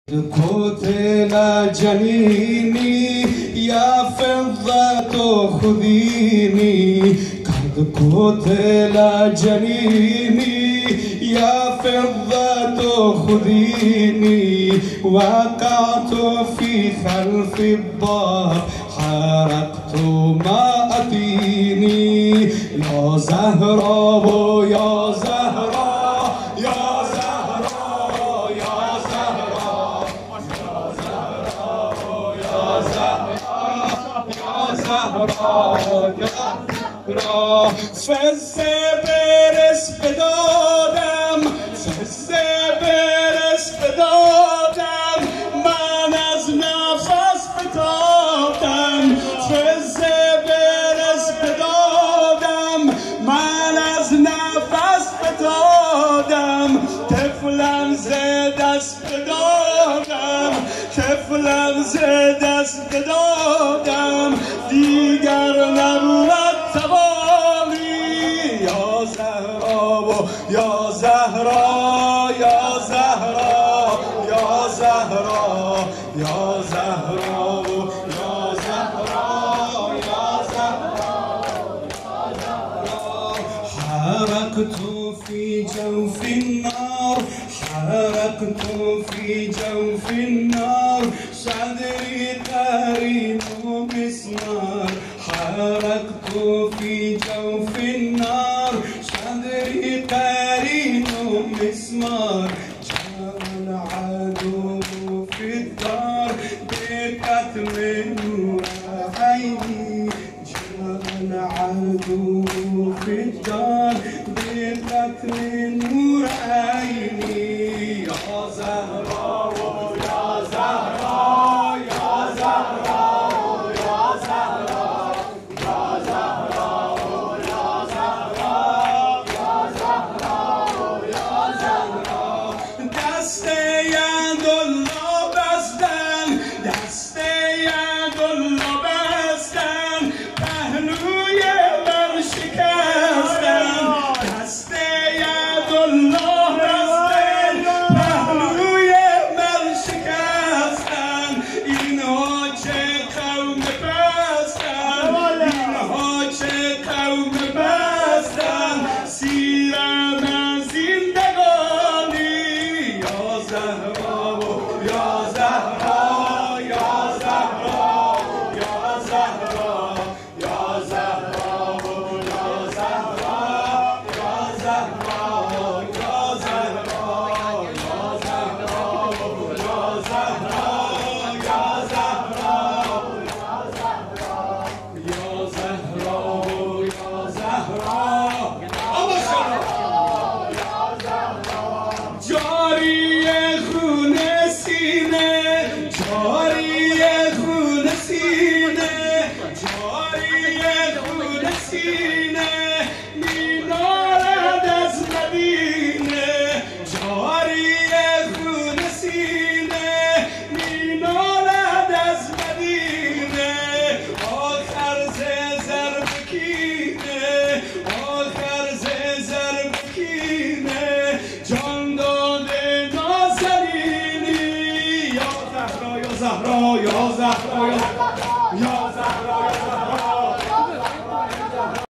قتل جنيني يا فضة خذيني قد قتل جنيني يا فضة خذيني وقعت في خلف الدار حرقت ما أتيني يا زهراء يا زهراء يا زهراء يا زهراء يا زهراء يا زهراء فالزبرس بدادم فالزبرس بدادم من از نفس فتادم فالزبرس بدادم من از نفس فتادم طفلم ز دست بدادم طفلم ز دست بدادم دیگر نبود یا زهراء یا زهراء یا زهراء یا زهراء یا زهراء یا زهراء یا زهراء حرقت في جوف النار حرقت في جوف النار صدري قرين مسمار حرقت في جوف النار صدري قرين مسمار جاء العدو في الدار بقتل نور عيني جاء العدو في الدار بقتل نور عيني يا زهراء يا زهراء يا زهراء يا زهراء يا زهراء يا زهراء يا زهراء يا زهراء دست یدالله بستن دست یدالله بستن پهلوی من شکستن دست یدالله بستن پهلوی من شکستن اینها چه قوم پستن اینها چه قوم پستن سیرم از زندگانی یا زهراء یا